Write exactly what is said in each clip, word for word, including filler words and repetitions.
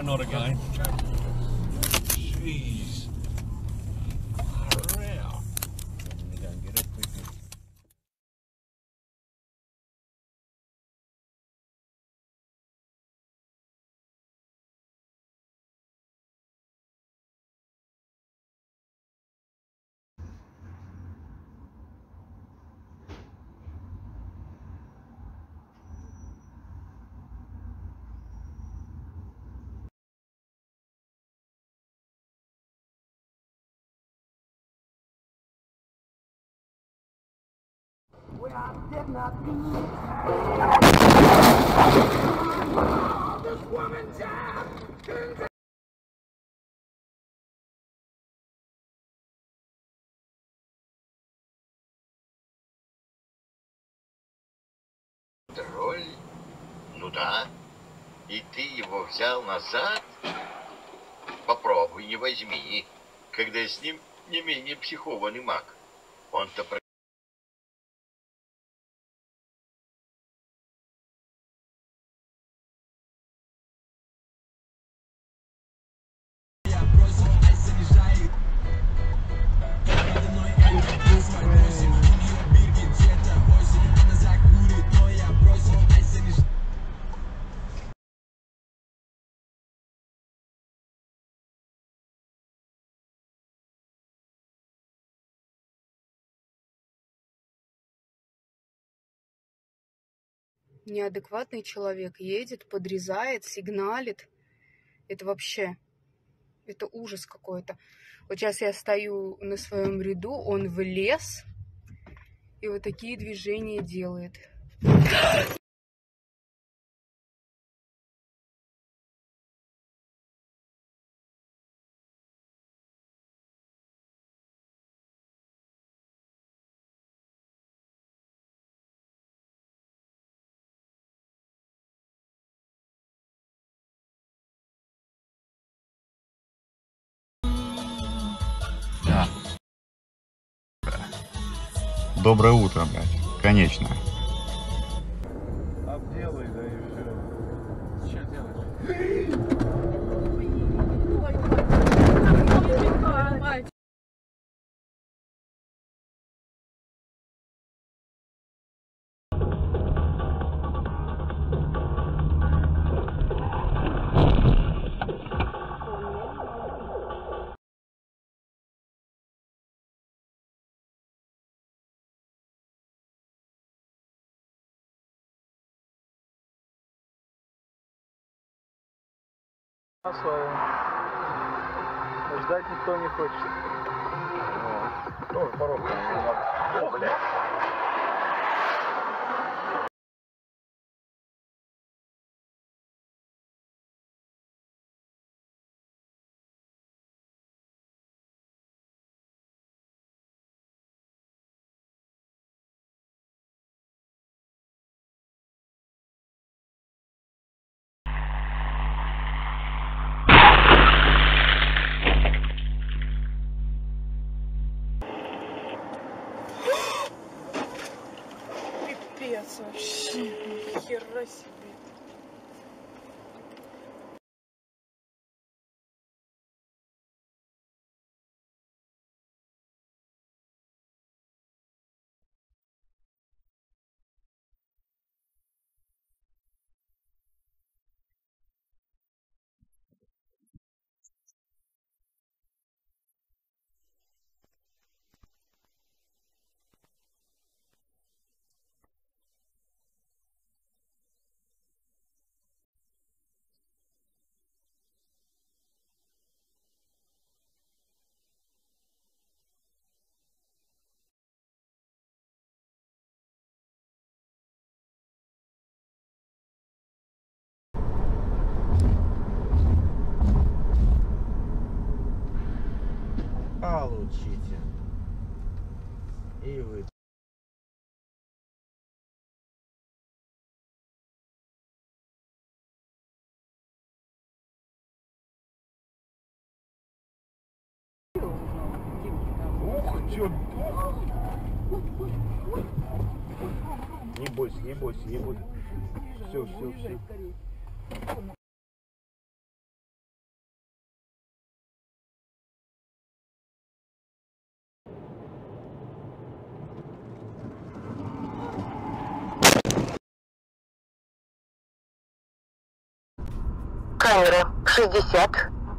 No, not again. Jeez. Far out. We gotta get up quickly. Where I did not be. This woman died. Тролль? Ну да. И ты его взял назад? Попробуй, не возьми. Когда с ним не менее психованный маг. Он-то... Неадекватный человек едет, подрезает, сигналит. Это вообще, это ужас какой-то. Вот сейчас я стою на своем ряду, он влез и вот такие движения делает. Да. Доброе утро, блядь. Конечно. Обделай, да и все. Что делать? Свое. Ждать никто не хочет. Тоже коробка. О, блядь. Пипец вообще, ни хера себе. Получите. И вы. Ух, чё? Не бойся, не бойся, не будет. Все, все, все. Камера шестьдесят.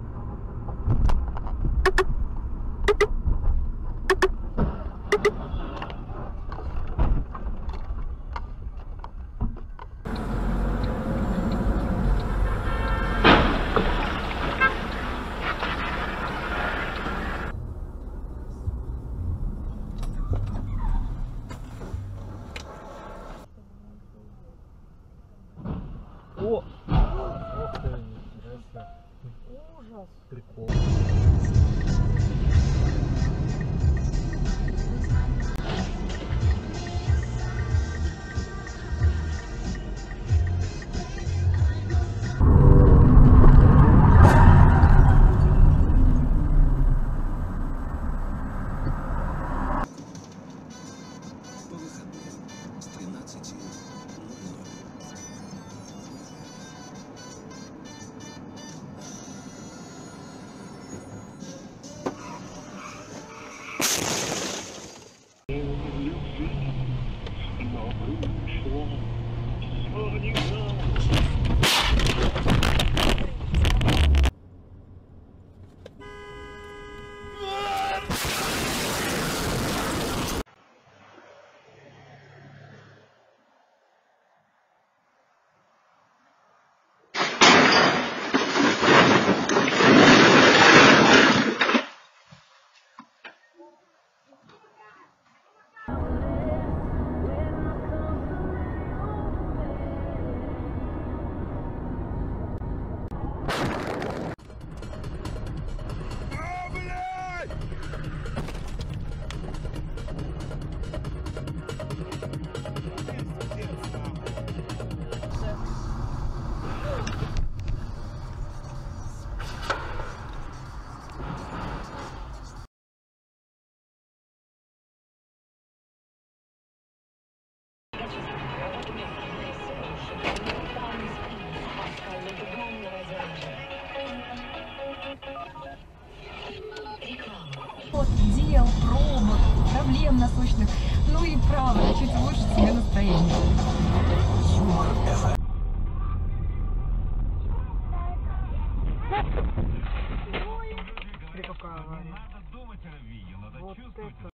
О! Ох ты, нифига себе. Ужас. Прикол. По выходным с тринадцати ноль-ноль. Дел, пробок, проблем насущных. Ну и правда, чуть лучше тебе настроение. Смотри, какая авария. Вот это.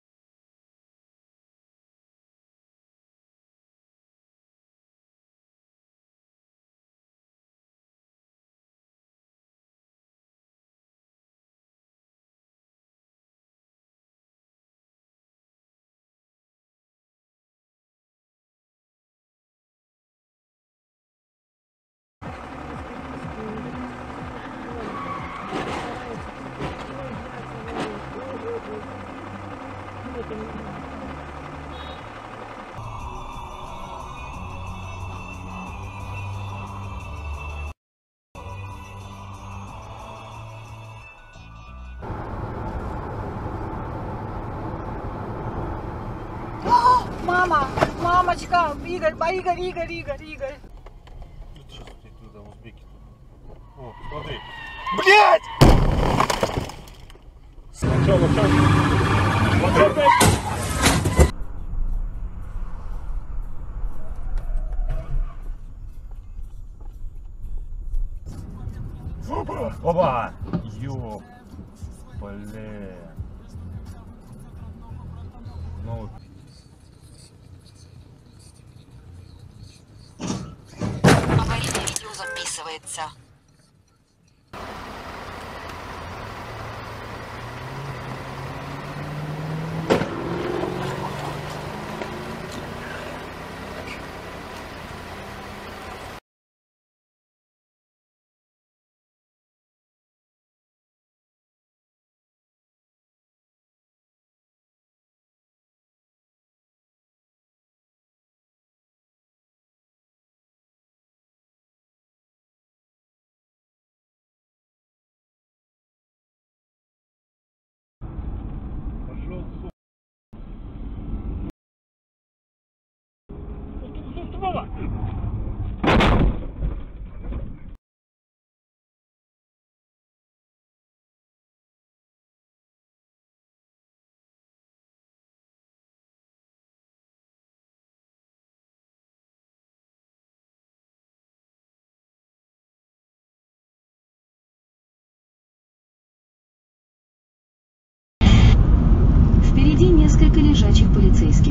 Мама! Мамочка! Игорь, Игорь, Игорь, Игорь, Игорь! Сейчас туда узбеки. О, смотри. Блять! Сначала сейчас. Оба! Ёп! Блин. Ну, Аварийное видео записывается. Впереди несколько лежачих полицейских.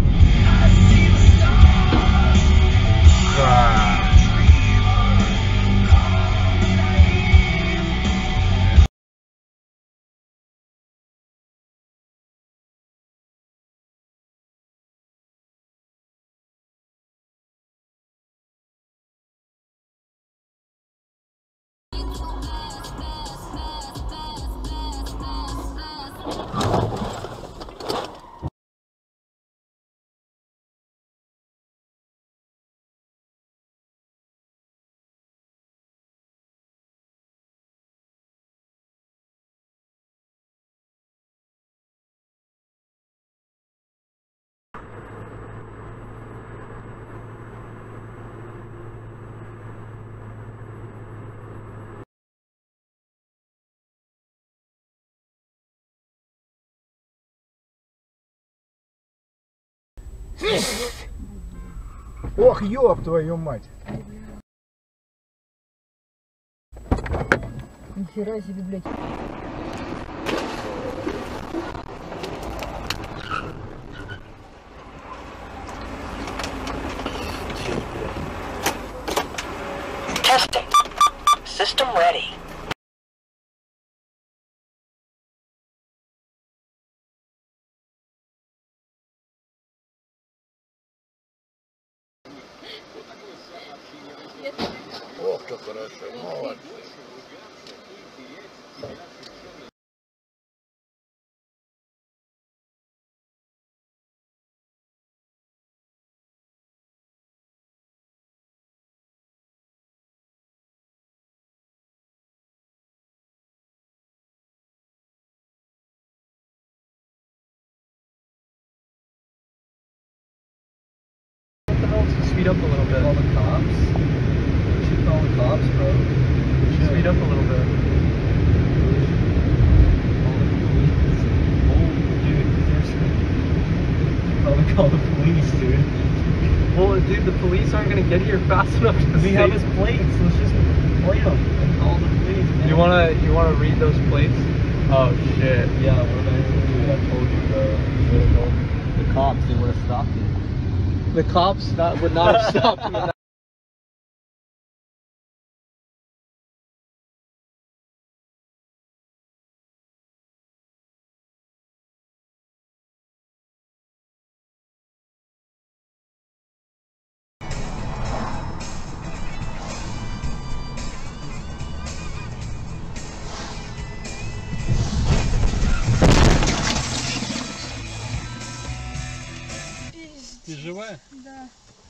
Ох, ёб твою мать! Нихера себе, блядь. Testing. System ready. Ох, как хорошо, молодец. Speed up a little bit. Call the cops. We should call the cops, bro. Speed up a little bit. Probably call the police, dude. Well, dude, the police aren't gonna get here fast enough to We have his plates. Let's just plate them and call the police. Man. You wanna, you wanna read those plates? Oh shit. Yeah, what did I do? I told you, bro. The cops, they would have stopped you. The cops that would not have stopped him. In that Ты живая? Да.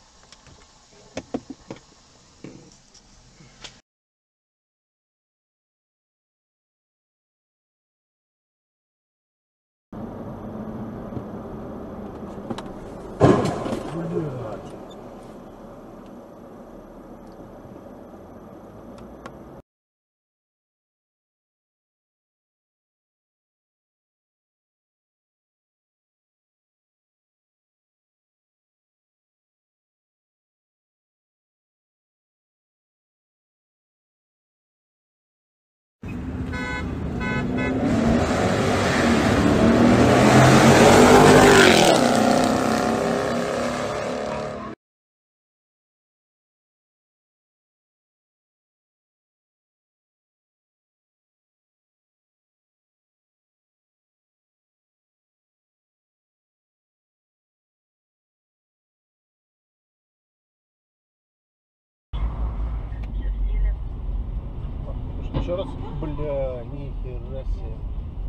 еще раз, бля, нихера себе.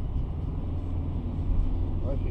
Офигеть.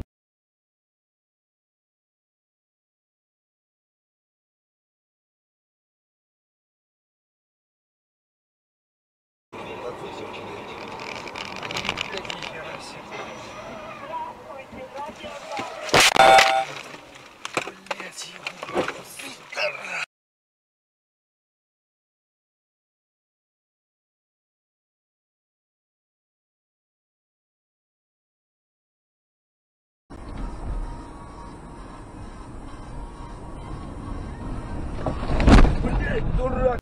Дурак!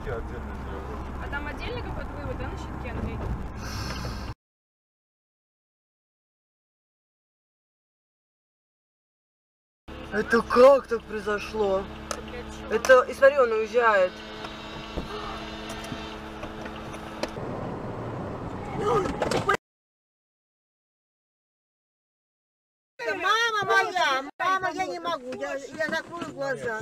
щитке отдельно сделал. А там отдельный какой-то вывод, да, на щитке, Андрей? Это как так произошло? Это, и смотри, он уезжает. Мама моя, мама, я не могу, я, я закрою глаза.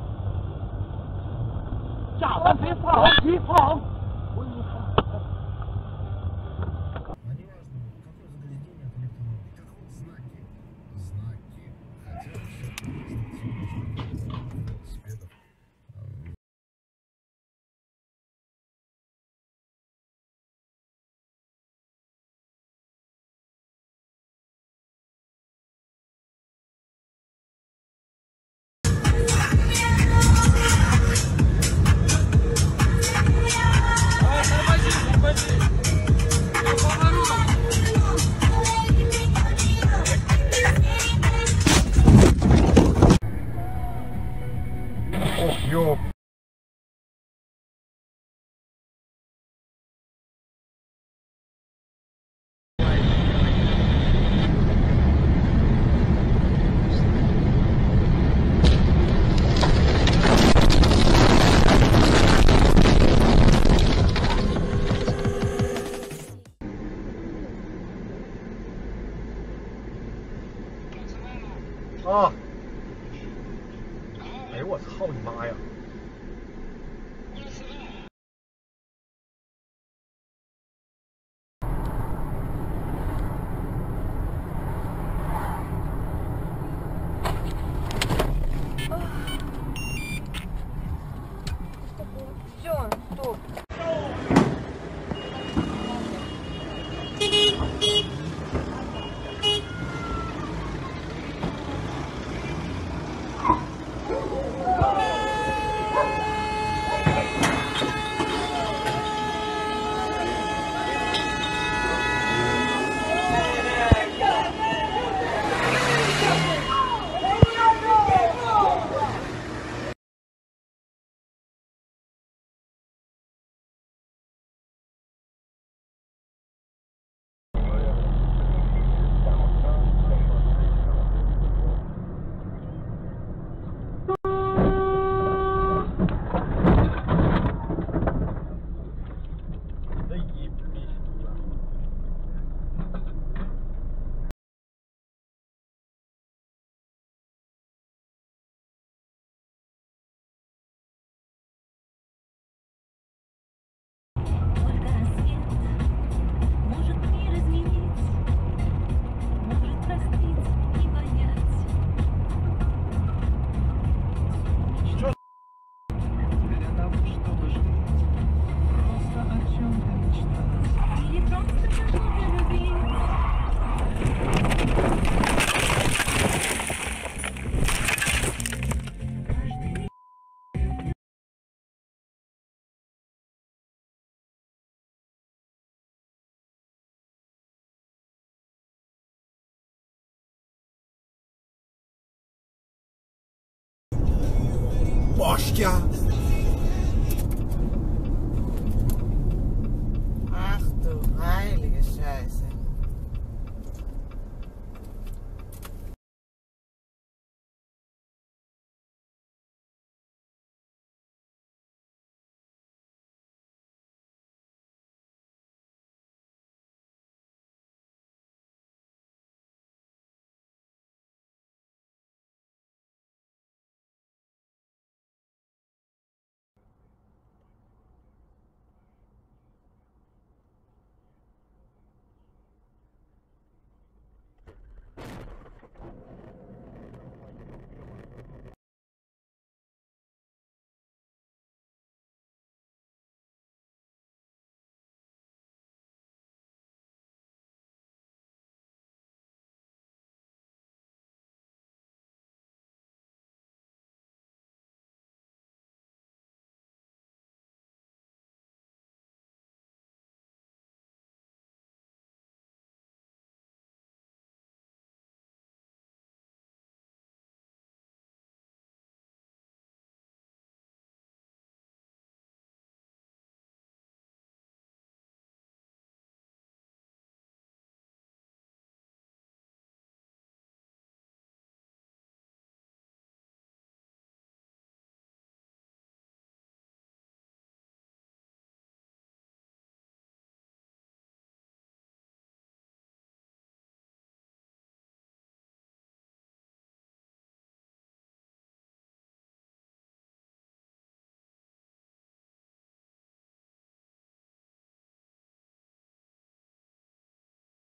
Ёп. 啊！哎呦我操你妈呀！ Все, стоп. Башня!